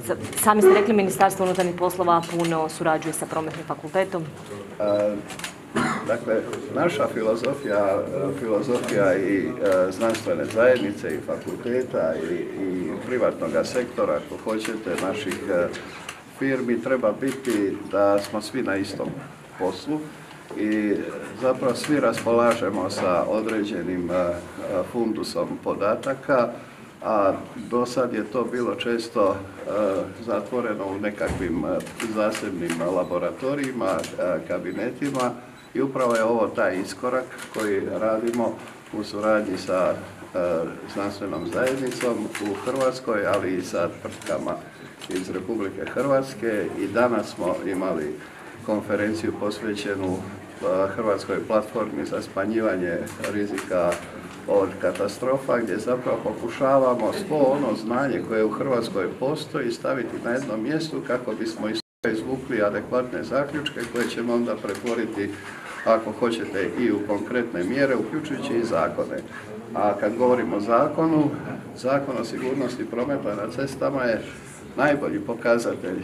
Sami ste rekli, Ministarstvo unutarnjih poslova puno surađuje sa Prometnim fakultetom. Dakle, naša filozofija i znanstvene zajednice i fakulteta i privatnog sektora, ako hoćete, naših firmi, treba biti da smo svi na istom poslu i zapravo svi raspolažemo sa određenim fundusom podataka, a do sad je to bilo često zatvoreno u nekakvim zasebnim laboratorijima, kabinetima i upravo je ovo taj iskorak koji radimo u suradnji sa znanstvenom zajednicom u Hrvatskoj, ali i sa tvrtkama iz Republike Hrvatske. I danas smo imali konferenciju posvećenu Hrvatskoj platformi za smanjivanje rizika od katastrofa, gdje zapravo pokušavamo svo ono znanje koje u Hrvatskoj postoji staviti na jednom mjestu kako bismo izvukli adekvatne zaključke koje ćemo onda pretvoriti, ako hoćete, i u konkretne mjere, uključujući i zakone. A kad govorimo o zakonu, Zakon o sigurnosti prometa na cestama je najbolji pokazatelj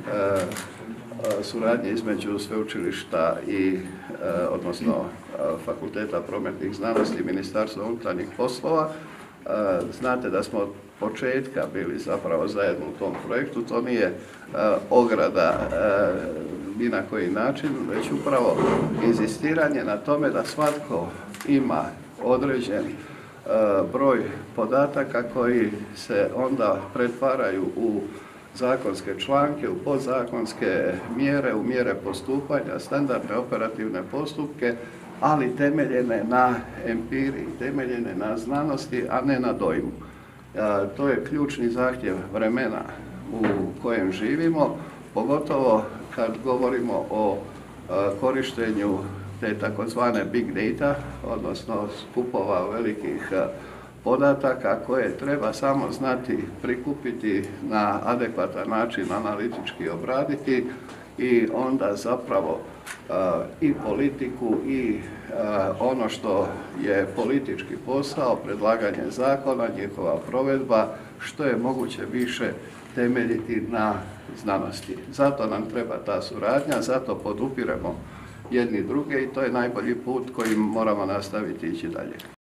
suradnje između sveučilišta i odnosno Fakulteta prometnih znanosti i Ministarstva unutarnjih poslova. Znate da smo od početka bili zapravo zajedno u tom projektu. To nije ograda ni na koji način, već upravo inzistiranje na tome da svatko ima određen broj podataka koji se onda pretvaraju u zakonske članke, u podzakonske mjere, u mjere postupanja, standardne operativne postupke, ali temeljene na empiriji, temeljene na znanosti, a ne na dojmu. To je ključni zahtjev vremena u kojem živimo, pogotovo kad govorimo o korištenju te takozvane big data, odnosno skupova velikih podataka koje treba samo znati prikupiti na adekvatan način, analitički obraditi i onda zapravo i politiku i ono što je politički posao, predlaganje zakona, njihova provedba, što je moguće više temeljiti na znanosti. Zato nam treba ta suradnja, zato podupiremo jedni druge i to je najbolji put kojim moramo nastaviti ići dalje.